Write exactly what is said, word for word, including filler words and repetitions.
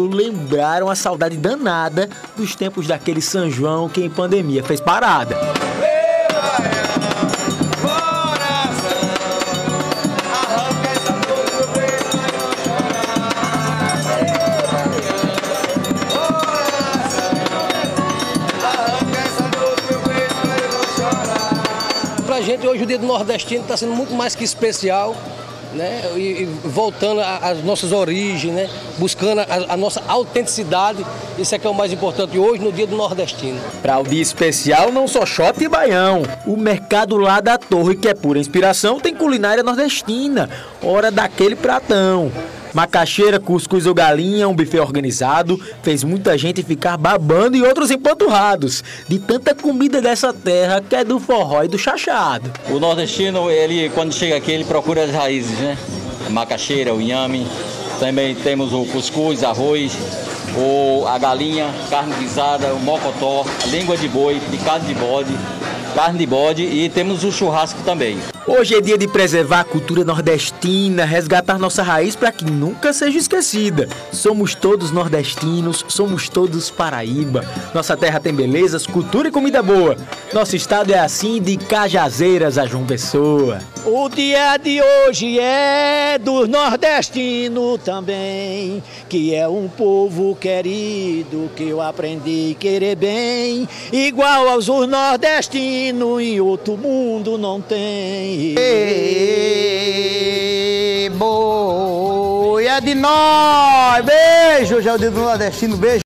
Lembraram a saudade danada dos tempos daquele São João que em pandemia fez parada. Pra gente hoje o Dia do Nordestino está sendo muito mais que especial, né? E, e voltando às nossas origens, né? Buscando a, a nossa autenticidade, isso é que é o mais importante hoje no Dia do Nordestino. Para o dia especial não só shot e baião. O mercado lá da Torre, que é pura inspiração, tem culinária nordestina, hora daquele pratão. Macaxeira, cuscuz ou galinha, um buffet organizado, fez muita gente ficar babando e outros empanturrados, de tanta comida dessa terra que é do forró e do chachado. O nordestino, ele quando chega aqui, ele procura as raízes, né? A macaxeira, o inhame, também temos o cuscuz, arroz, o, a galinha, carne guisada, o mocotó, a língua de boi, picado de bode, carne de bode e temos o churrasco também. Hoje é dia de preservar a cultura nordestina, resgatar nossa raiz para que nunca seja esquecida. Somos todos nordestinos, somos todos Paraíba. Nossa terra tem belezas, cultura e comida boa. Nosso estado é assim de Cajazeiras a João Pessoa. O dia de hoje é dos nordestinos também, que é um povo querido que eu aprendi a querer bem, igual aos nordestinos em outro mundo não tem. Ei, boi, é de nós! Beijo, já é o dia do nordestino, beijo.